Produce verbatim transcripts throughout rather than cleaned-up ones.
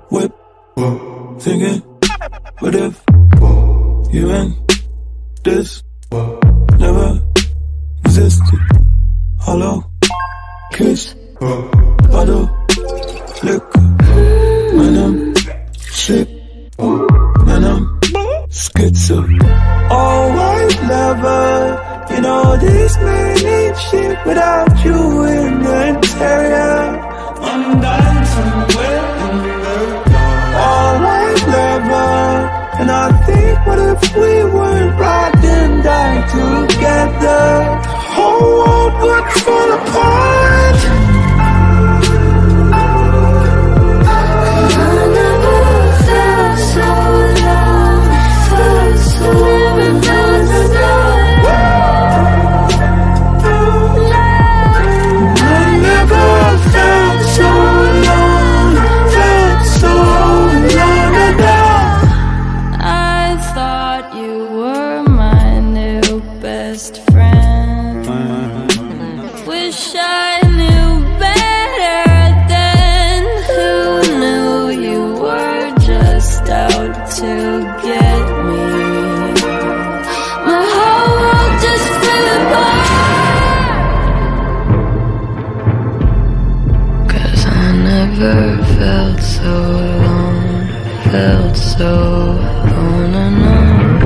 whip, thinking, what if you and this never existed? Hollow kiss, bottle, liquor, when I'm sick, when I'm schizo. All white lover, you know this man ain't shit without you in the interior. I'm dying somewhere in the all white lover, and I think, what if we weren't riding die together? The whole world would fall apart. I never felt so alone, felt so alone, felt so I never felt so alone, felt so alone and down. I thought you were my new best friend. Wish I knew better then. Who knew you were just out to get me? My whole world just fell apart. 'Cause I never felt so alone, felt so alone and alone.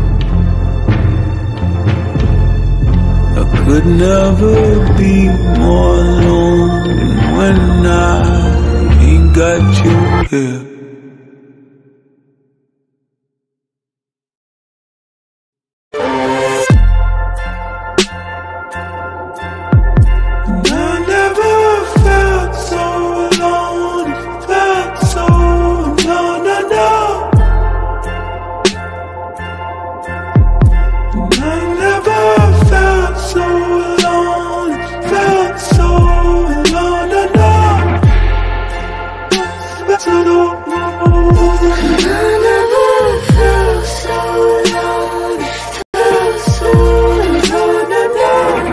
I could never be more alone than when I ain't got you here. And I never felt so alone, felt so alone and alone. And I never felt so alone, felt so alone and alone. Felt so alone. And I never felt so alone, felt so alone and alone.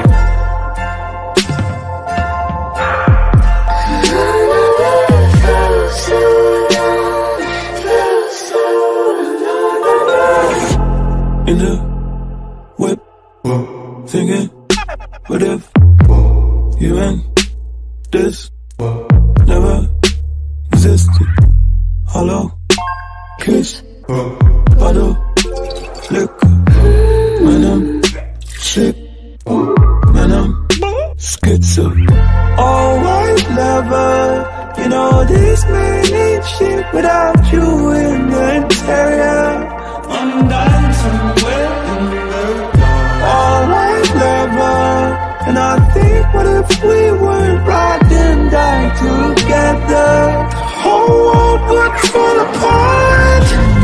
And I never felt so alone, felt so alone and alone. In the whip, thinking, what if you and this never existed? Hollow kiss, bottle, liquor, when I'm sick, when I'm schizo. All white lover, you know this man ain't shit without you in the interior. I'm dying somewhere in the all white lover, and I think, what if we weren't riding die together? The whole world would fall apart.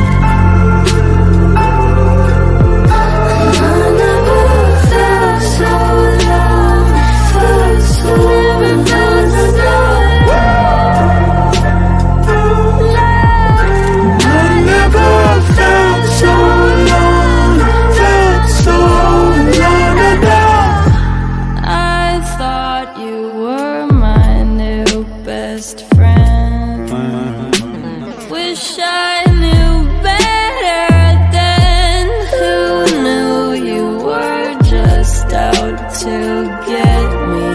I never felt so alone, felt so alone, felt so I never felt so alone, felt so alone and down. I thought you were my new best friend. Wish I knew better then. Who knew you were just out to get me?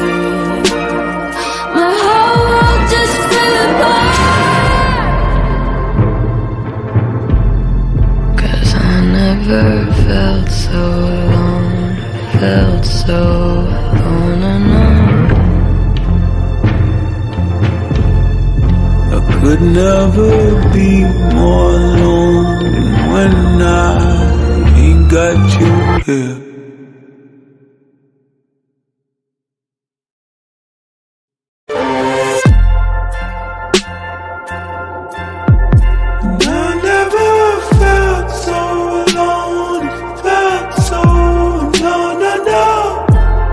My whole world just fell apart. 'Cause I never felt so alone, felt so alone and alone. I could never be more alone than when I ain't got you here. And I never felt so alone, felt so alone and alone.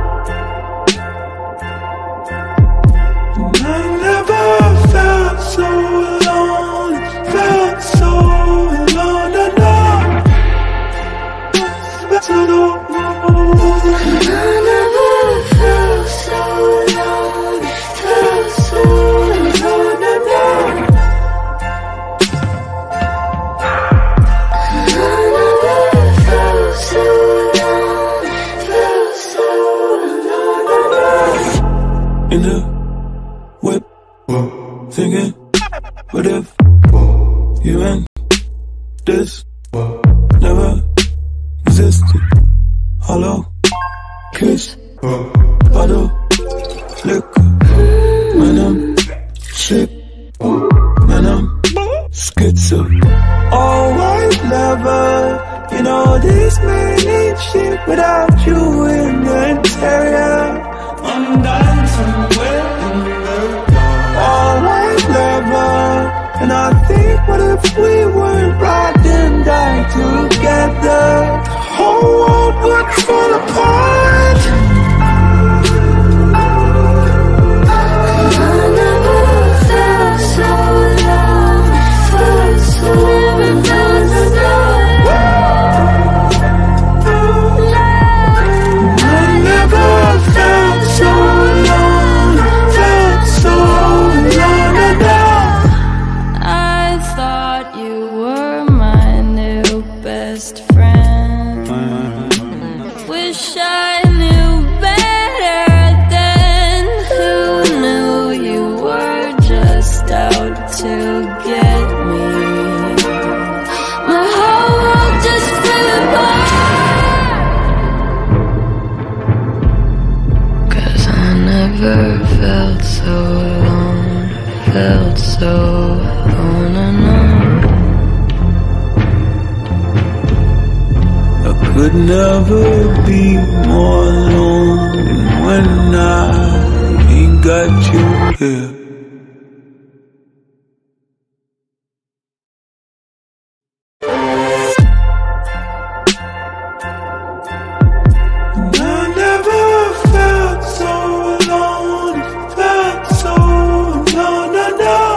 And I never felt so alone, felt so alone and alone. Felt so alone. You and this never existed. Hollow kiss, bottle liquor. When I'm sick, when I'm schizo. Oh, white lover, you know this man ain't shit without you in the interior. I'm dying somewhere in the dark. Oh, white lover, and I think, what if we weren't ride and die together? The whole world would fall apart. I never felt so alone, felt so never felt so I never felt so alone, felt so alone and down. I thought you were my new best friend. Wish I knew better then. Who knew you were just out to get me? My whole world just fell apart. 'Cause I never felt so alone, felt so alone and alone. I could never be more alone than when I ain't got you here. And I never felt so alone, felt so alone, I know.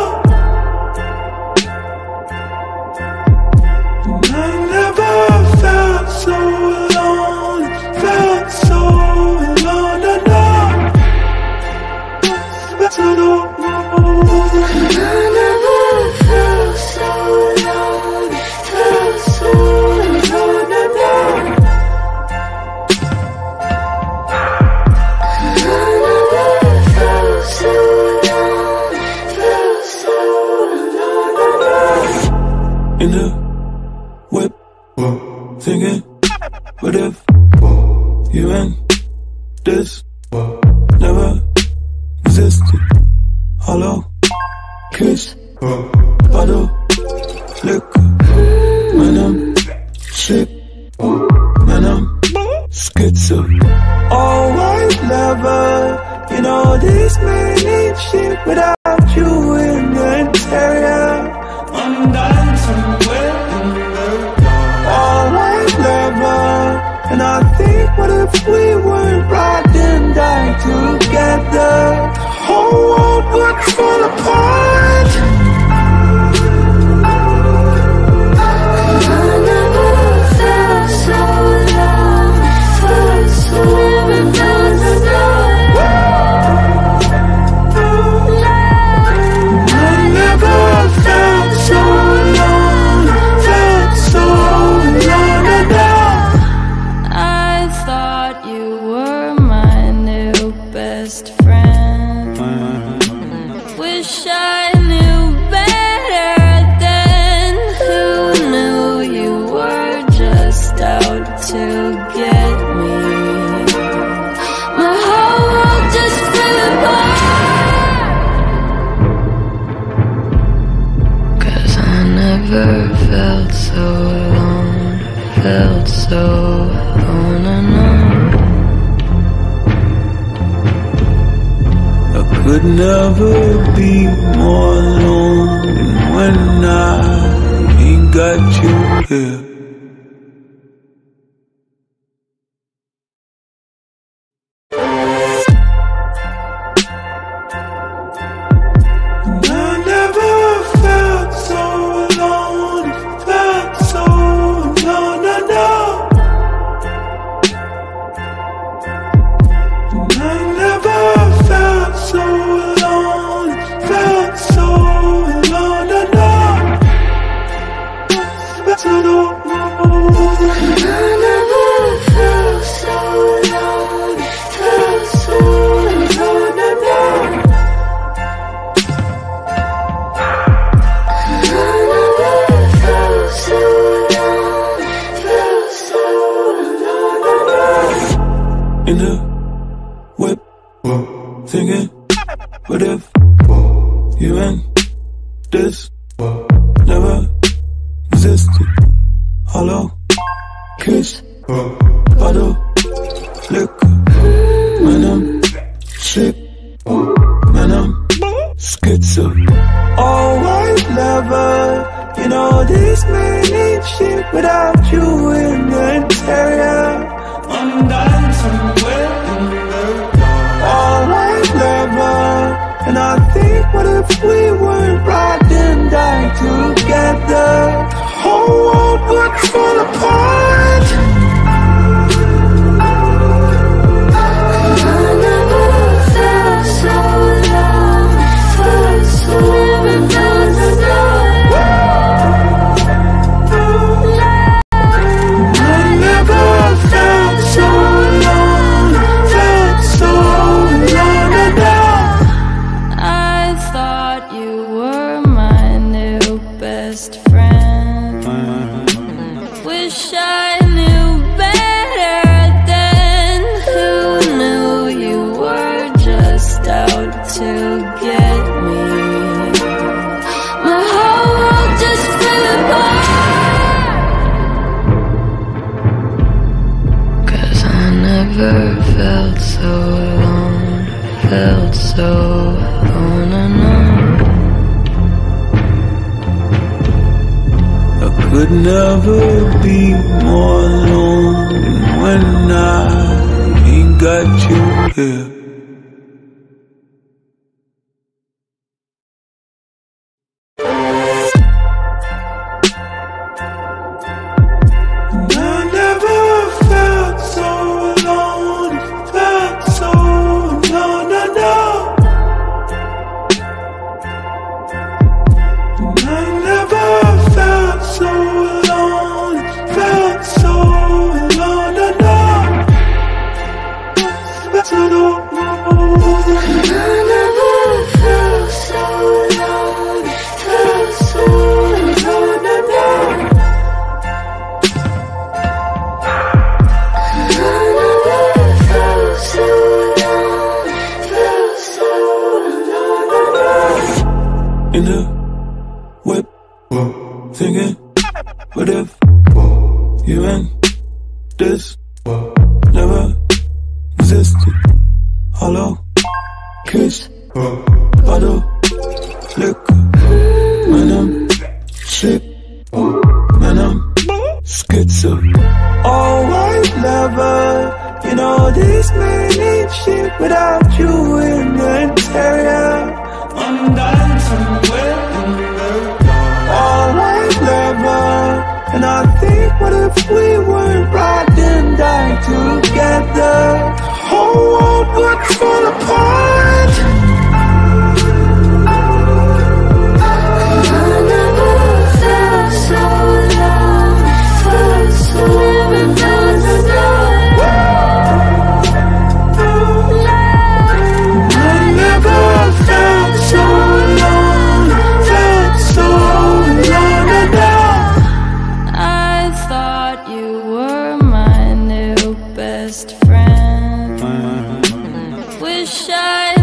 And I never felt so alone, felt so alone, I know. Felt so alone. I never felt so alone, felt so alone and alone. I never felt so alone, felt so alone and alone. In the whip, thinking, what if you and this never existed? Hollow kiss, bottle liquor. When I'm sick, when I'm schizo. Oh, white lover, you know this man ain't shit without you in the interior. I'm dying somewhere in the dark. Oh, white lover, and I think, what if we weren't ride and die together? The whole world would fall apart. I never felt so alone, felt so never felt so I never felt so alone, felt so alone and down. I thought you were my new best friend. Wish I knew better then. Who knew you were just out to get me? My whole world just fell apart. 'Cause I never felt so alone, felt so alone and alone. I could never be more alone than when I ain't got you here. And I never felt so alone, felt so alone, I know. And I never felt so alone, felt so alone. in the whip, thinking, what if you and this never existed? Hollow kiss, bottle, liquor. Man, I'm sick, man, I'm schizo. All white lover, you know this man ain't shit without you in the interior. I'm dying somewhere in the dark. All white lover, and I think, what if we weren't ride and die together? The whole world would fall apart. Never felt so alone, felt so alone and alone. I could never be more alone than when I ain't got you here. In the whip, thinking, what if you and this never existed? Hollow kiss, bottle, liquor. Man, I'm sick, man, I'm schizo. All white lover, you know this man ain't shit without you in the interior. I'm dying somewhere in the dark. All white lover, and I think, what if we weren't ride and die together? The whole world would fall apart. Best friend. Wish I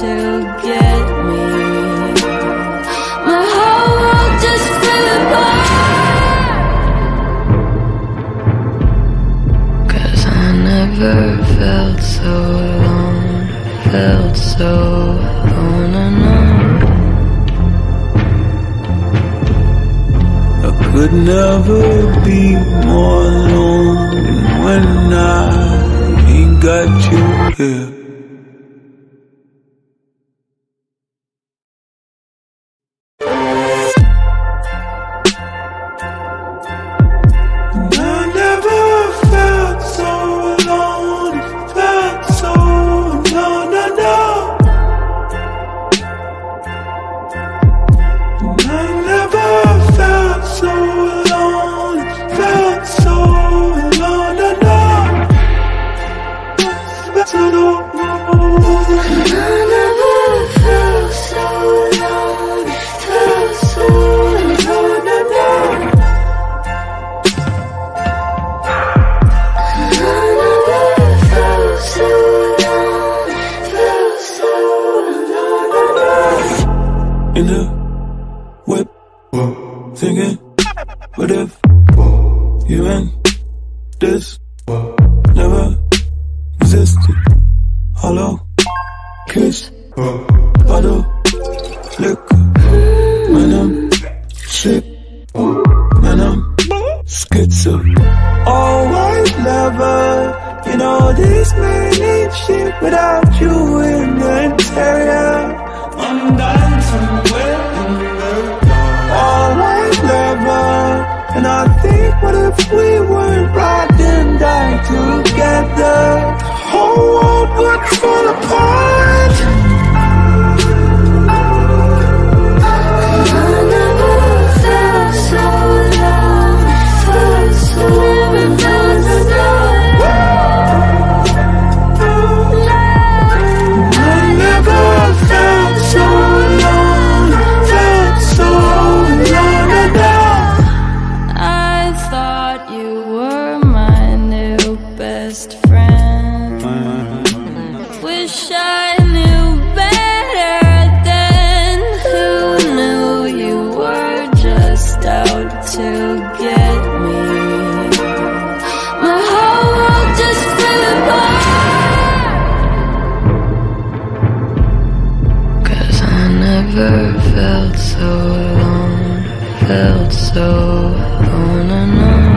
to get me. My whole world just fell apart. 'Cause I never felt so alone, felt so alone and alone. I could never be more alone than when I ain't got you here. And I never felt so alone, felt so alone, no, no. And I never felt so alone, felt so alone, no, no. Felt alone. And I never felt so alone, felt so alone, no, no. And I never felt so alone, felt so alone, no, no. In the whip, thinking, what if you and this never existed? Hollow kiss, bottle, liquor, man I'm sick, man I'm schizo. Oh, white lover, you know this man ain't shit without you in the interior. I'm dying somewhere in the all white lover, and I think, what if we were ride and die together? The whole world would fall apart. I never felt so alone, felt so alone, felt so I never felt so alone, felt so alone, and I thought you were my new best friend. Wish I knew better then. Who knew you were just out to get me? My whole world just fell apart. 'Cause I never felt so alone, felt so alone and alone.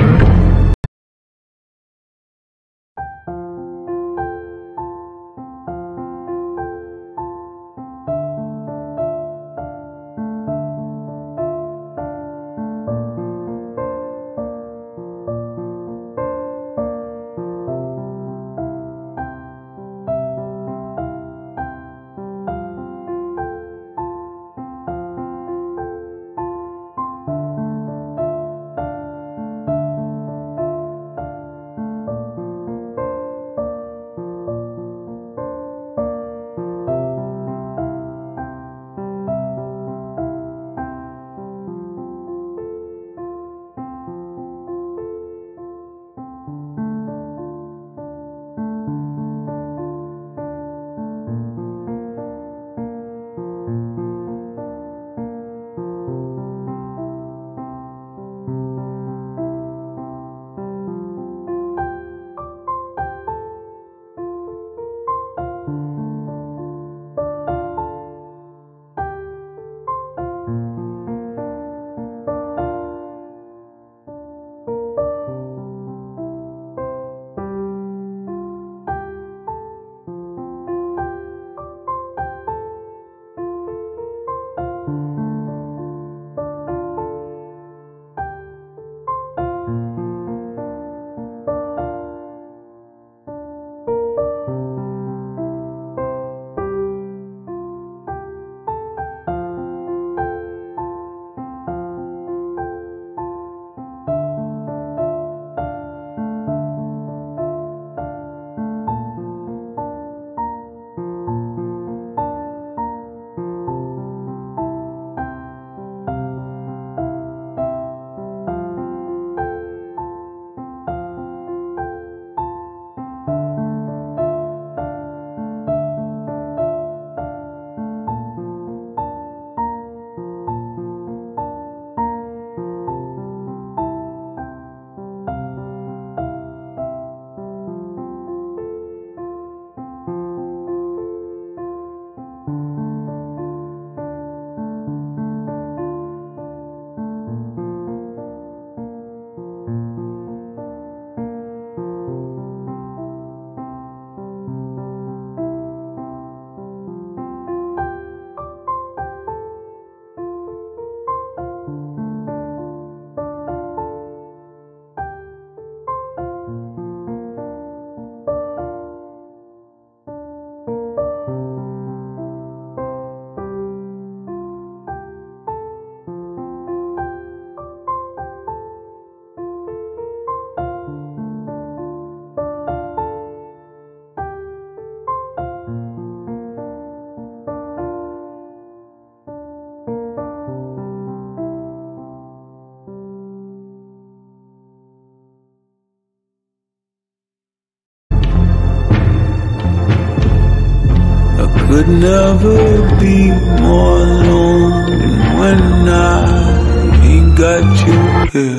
never be more alone than when I ain't got you here.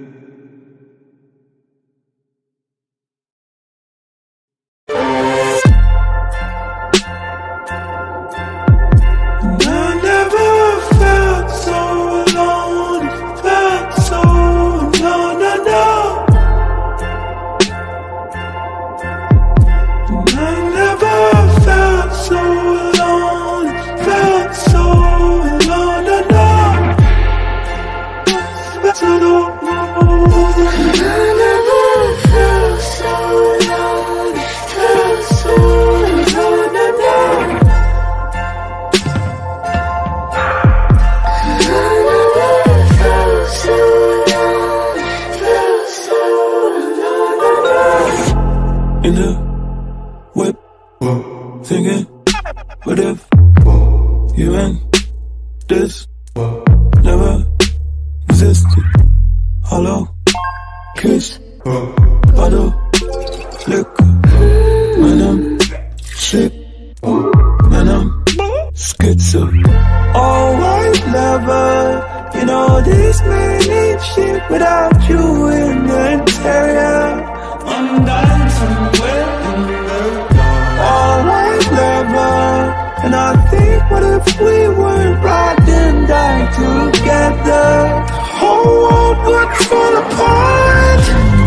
In the whip, thinking, what if you and this never existed? Hollow kiss, bottle, liquor. When I'm sick, when I'm schizo. All white lover, you know this man ain't shit without you in the interior. I'm dying somewhere in the dark. All white lover, and I think, what if we weren't riding die together? The whole world would fall apart.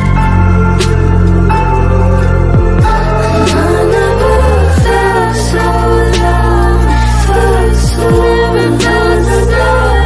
I never felt so alone, felt so never felt so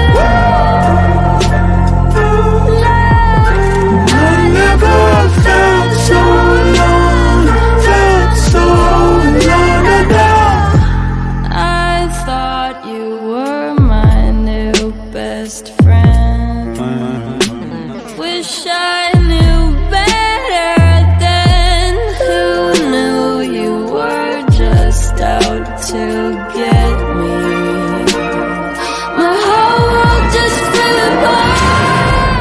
I never felt so alone, felt so alone. I thought you were my new best friend. Wish I knew better then. Who knew you were just out to get me? My whole world just fell apart.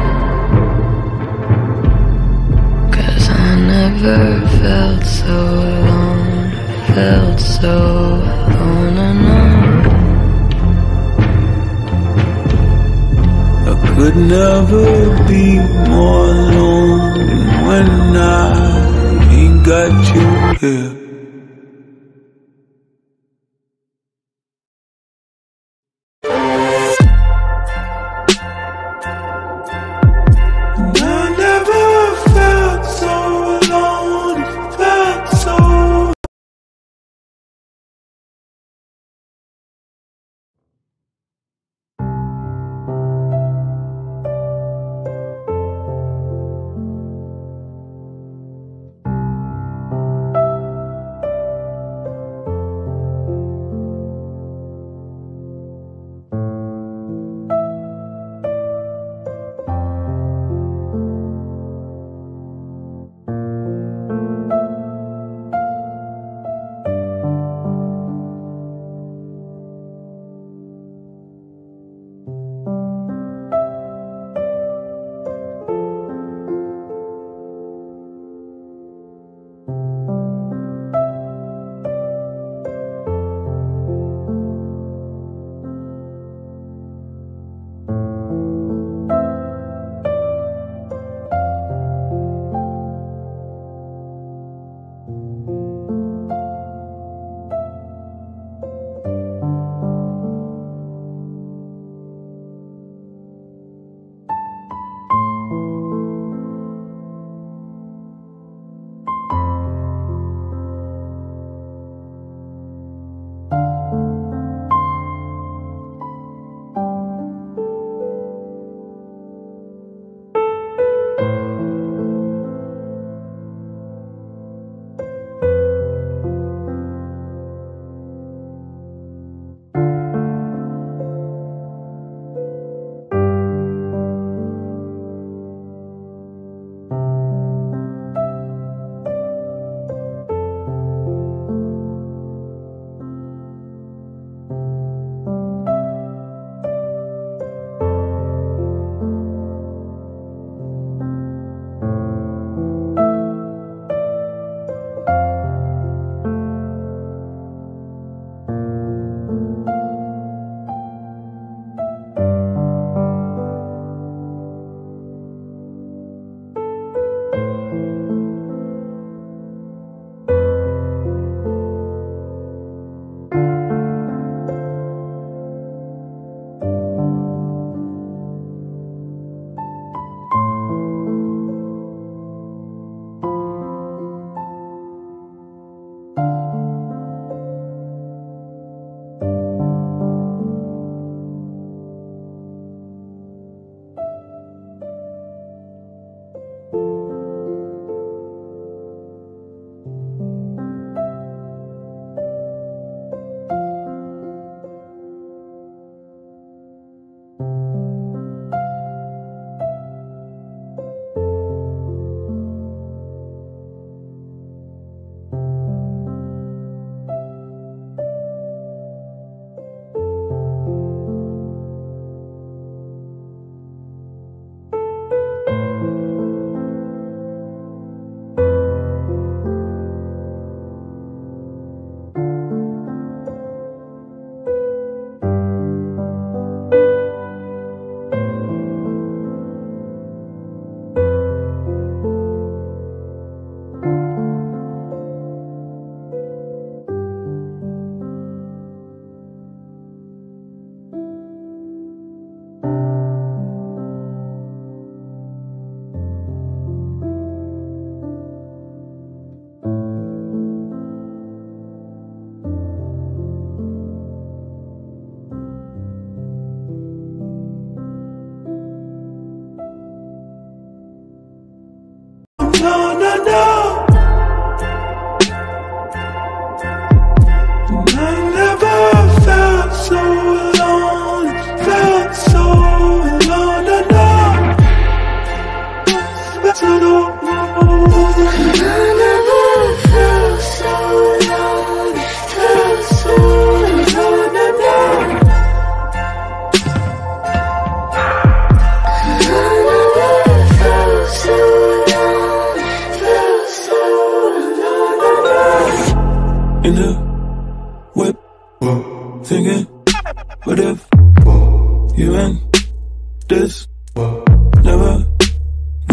'Cause I never felt so alone, felt so alone and alone. I could never be more alone than when I ain't got you here. I never felt so alone, felt so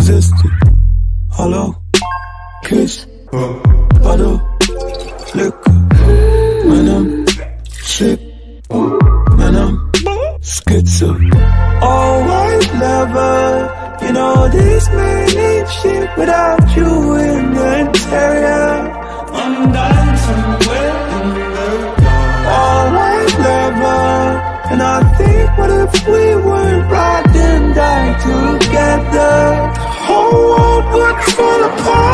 resisted. Hollow kiss, bottle, liquor. When I'm sick, when I'm schizo. Oh, white lover, you know this man ain't shit without you in the interior. I'm dying somewhere in the dark. Oh, white lover, and I think, what if we weren't ride and die together? The whole world would fall apart.